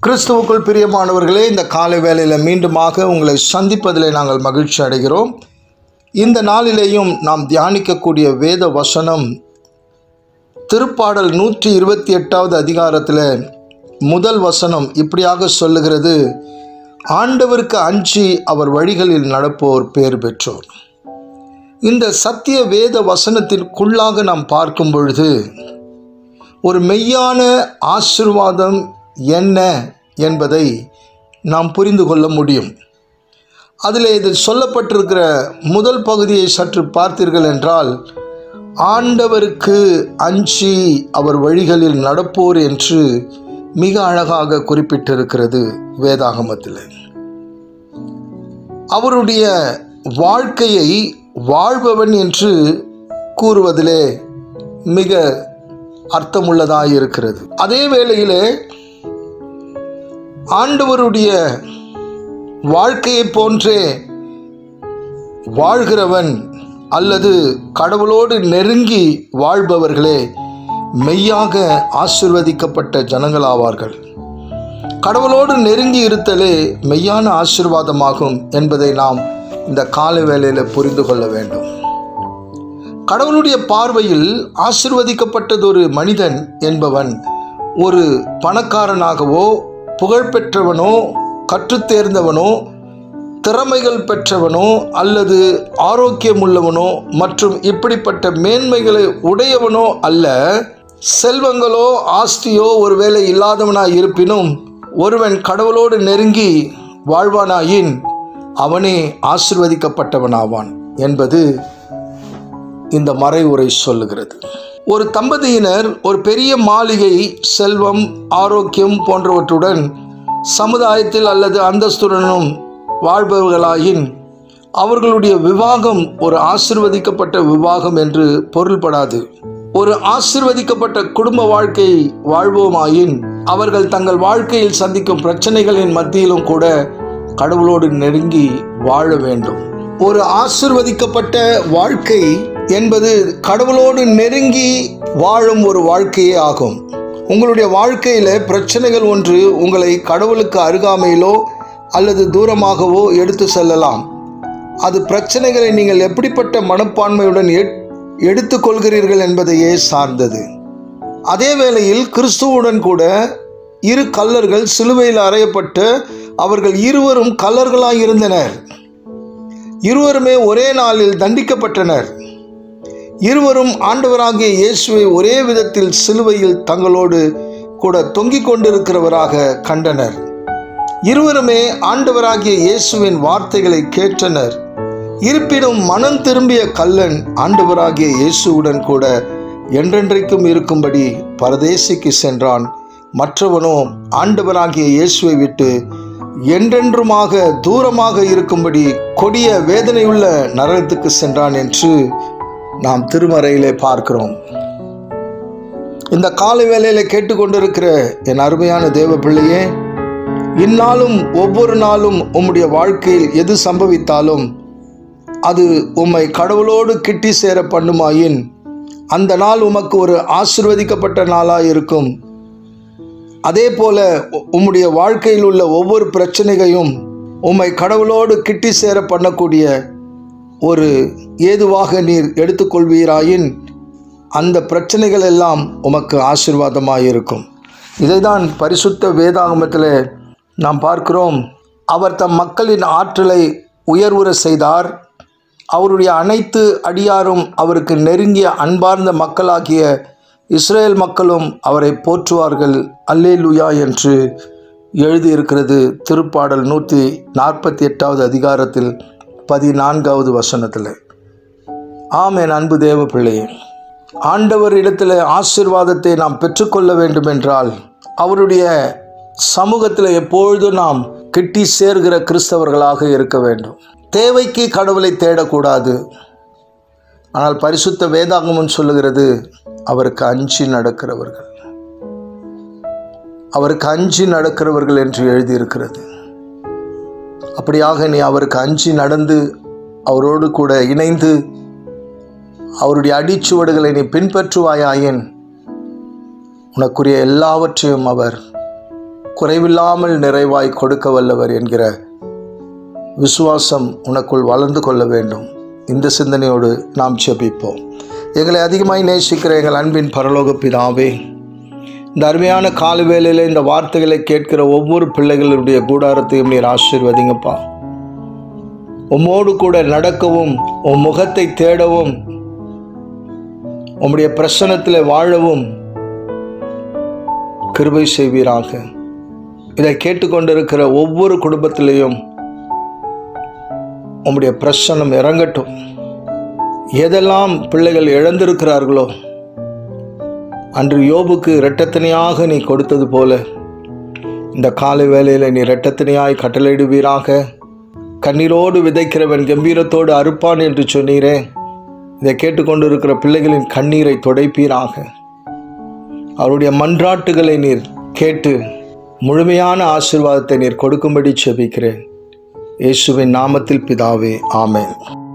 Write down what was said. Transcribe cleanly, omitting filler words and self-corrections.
கிறிஸ்துவுக்குள் பிரியமானவர்களே, இந்த காலை வேளையில் மீண்டுமாக உங்களை சந்திப்பதில் நாங்கள் மகிழ்ச்சி அடைகிறோம். இந்த நாளிலேயும் நாம் தியானிக்கக்கூடிய வேத வசனம் திருப்பாடல் 128வது அதிகாரத்தில் முதல் வசனம் இப்படியாக சொல்லுகிறது: ஆண்டவருக்கு அஞ்சி அவர் வழிகளில் நடப்போர் பேர் பெற்றோர். இந்த சத்திய வேத வசனத்திற்குள்ளாக நாம் பார்க்கும் பொழுது ஒரு மெய்யான ஆசீர்வாதம் என்ன என்பதை நாம் புரிந்து கொள்ள முடியும். அதில் இது சொல்லப்பட்டிருக்கிற முதல் பகுதியை சற்று பார்த்தீர்கள் என்றால், ஆண்டவருக்கு அஞ்சி அவர் வழிகளில் நடப்போர் என்று மிக அழகாக குறிப்பிட்டிருக்கிறது வேதாகமத்தில். அவருடைய வாழ்க்கையை வாழ்பவன் என்று கூறுவதிலே மிக அர்த்தமுள்ளதாக இருக்கிறது. அதே வேளையிலே ஆண்டவருடைய வாழ்க்கையை போன்றே வாழ்கிறவன் அல்லது கடவுளோடு நெருங்கி வாழ்பவர்களே மெய்யாக ஆசீர்வதிக்கப்பட்ட ஜனங்களாவார்கள். கடவுளோடு நெருங்கி இருத்தலே மெய்யான ஆசீர்வாதமாகும் என்பதை நாம் இந்த காலை வேளையில் புரிந்து கொள்ள வேண்டும். கடவுளுடைய பார்வையில் ஆசீர்வதிக்கப்பட்டதொரு மனிதன் என்பவன் ஒரு பணக்காரனாகவோ, புகழ்பெற்றவனோ, கற்றுத்தேர்ந்தவனோ, திறமைகள் பெற்றவனோ அல்லது ஆரோக்கியம் உள்ளவனோ மற்றும் இப்படிப்பட்ட மேன்மைகளை உடையவனோ அல்ல. செல்வங்களோ ஆஸ்தியோ ஒருவேளை இல்லாதவனாய் இருப்பினும் ஒருவன் கடவுளோடு நெருங்கி வாழ்வானாயின் அவனே ஆசீர்வதிக்கப்பட்டவனாவான் என்பது இந்த மறைவுரை சொல்லுகிறது. ஒரு தம்பதியினர் ஒரு பெரிய மாளிகை, செல்வம், ஆரோக்கியம் போன்றவற்றுடன் சமுதாயத்தில் அல்லது அந்தஸ்துடனும் வாழ்பவர்களாயின் அவர்களுடைய விவாகம் ஒரு ஆசீர்வதிக்கப்பட்ட விவாகம் என்று பொருள்படாது. ஒரு ஆசீர்வதிக்கப்பட்ட குடும்ப வாழ்க்கை வாழ்வோமாயின் அவர்கள் தங்கள் வாழ்க்கையில் சந்திக்கும் பிரச்சனைகளின் மத்தியிலும் கூட கடவுளோடு நெருங்கி வாழ வேண்டும். ஒரு ஆசீர்வதிக்கப்பட்ட வாழ்க்கை என்பது கடவுளோடு நெருங்கி வாழும் ஒரு வாழ்க்கையே ஆகும். உங்களுடைய வாழ்க்கையில் பிரச்சனைகள் ஒன்று உங்களை கடவுளுக்கு அருகாமையிலோ அல்லது தூரமாகவோ எடுத்து செல்லலாம். அது பிரச்சனைகளை நீங்கள் எப்படிப்பட்ட மனப்பான்மையுடன் எடுத்துக்கொள்கிறீர்கள் என்பதையே சார்ந்தது. அதே வேளையில் கிறிஸ்துவுடன் கூட இரு கள்ளர்கள் சிலுவையில் அறையப்பட்டு அவர்கள் இருவரும் கள்ளர்களாய் இருந்தனர். இருவருமே ஒரே நாளில் தண்டிக்கப்பட்டனர். இருவரும் ஆண்டவராகிய இயேசுவை ஒரே விதத்தில் சிலுவையில் தங்களோடு கூட தொங்கிக் கொண்டிருக்கிறவராக கண்டனர். இருவருமே ஆண்டவராகிய இயேசுவின் வார்த்தைகளை கேட்டனர். இருப்பினும் மனம் திரும்பிய கள்ளன் ஆண்டவராகிய இயேசுவுடன் கூட என்றென்றைக்கும் இருக்கும்படி பரதேசிக்கு சென்றான். மற்றவனோ ஆண்டவராகிய இயேசுவை விட்டு என்றென்றுமாக தூரமாக இருக்கும்படி கொடிய வேதனையுள்ள நரகத்துக்கு சென்றான் என்று நாம் திருமறையிலே பார்க்கிறோம். இந்த காலை வேளையில் கேட்டுக்கொண்டிருக்கிற என் அருமையான தேவ பிள்ளையே, இந்நாளும் ஒவ்வொரு நாளும் உம்முடைய வாழ்க்கையில் எது சம்பவித்தாலும் அது உம்மை கடவுளோடு கிட்டி சேர பண்ணுமாயின் அந்த நாள் உமக்கு ஒரு ஆசீர்வதிக்கப்பட்ட நாளாக இருக்கும். அதே போல உம்முடைய வாழ்க்கையில் உள்ள ஒவ்வொரு பிரச்சனைகையும் உம்மை கடவுளோடு கிட்டி சேர பண்ணக்கூடிய ஒரு ஏதுவாக நீர் எடுத்துக்கொள்வீராயின் அந்த பிரச்சனைகள் எல்லாம் உமக்கு ஆசீர்வாதமாக இருக்கும். இதைதான் பரிசுத்த வேதாகமத்தில் நாம் பார்க்கிறோம். அவர் தம் மக்களின் ஆற்றலை உயர்வுற செய்தார். அவருடைய அனைத்து அடியாரும் அவருக்கு நெருங்கிய அன்பார்ந்த மக்களாகிய இஸ்ரேல் மக்களும் அவரை போற்றுவார்கள், அல்லேலூயா என்று எழுதியிருக்கிறது திருப்பாடல் 148வது அதிகாரத்தில் 14வது வசனத்தில். ஆம், என் அன்பு தேவ பிள்ளையே, ஆண்டவரிடத்தில் ஆசீர்வாதத்தை நாம் பெற்றுக்கொள்ள வேண்டும் என்றால் அவருடைய சமூகத்தில் எப்பொழுதும் நாம் கிட்டி சேர்கிற கிறிஸ்தவர்களாக இருக்க வேண்டும். தேவைக்கு கடவுளை தேடக்கூடாது. ஆனால் பரிசுத்த வேதாகமம் சொல்லுகிறது, அவருக்கு அஞ்சி நடக்கிறவர்கள், அவருக்கு அஞ்சி நடக்கிறவர்கள் என்று எழுதியிருக்கிறது. அப்படியாக நீ அவருக்கு அஞ்சி நடந்து அவரோடு கூட இணைந்து அவருடைய அடிச்சுவடுகளை நீ பின்பற்றுவாயாயின் உனக்குரிய எல்லாவற்றையும் அவர் குறைவில்லாமல் நிறைவாய் கொடுக்க வல்லவர் என்கிற விசுவாசம் உனக்குள் வளர்ந்து கொள்ள வேண்டும். இந்த சிந்தனையோடு நாம் ஜெபிப்போம். எங்களை அதிகமாய் நேசிக்கிற எங்கள் அன்பின் பரலோக பிதாவே, இந்த அருமையான கால வேளையில் இந்த வார்த்தைகளை கேட்கிற ஒவ்வொரு பிள்ளைகளுடைய கூடாரத்தையும் நீர் ஆசீர்வதிங்கப்பா. உம்மோடு கூட நடக்கவும், உம் முகத்தை தேடவும், உம்முடைய பிரசன்னத்தில் வாழவும் கிருபை செய்வீராக. இதை கேட்டுக்கொண்டிருக்கிற ஒவ்வொரு குடும்பத்திலையும் உம்முடைய பிரசன்னம் இறங்கட்டும். எதெல்லாம் பிள்ளைகள் இழந்திருக்கிறார்களோ, அன்று யோபுக்கு இரட்டத்தனையாக நீ கொடுத்தது போல இந்த காலை வேளையில் நீ இரட்டத்தனையாய் கட்டளையிடுவீராக. கண்ணீரோடு விதைக்கிறவன் கம்பீரத்தோடு அறுப்பான் என்று சொன்னீரே, இதை கேட்டுக்கொண்டிருக்கிற பிள்ளைகளின் கண்ணீரை துடைப்பீராக. அவருடைய மன்றாட்டுகளை நீர் கேட்டு முழுமையான ஆசீர்வாதத்தை நீர் கொடுக்கும்படி ஜெபிக்கிறேன். இயேசுவின் நாமத்தில் பிதாவே, ஆமென்.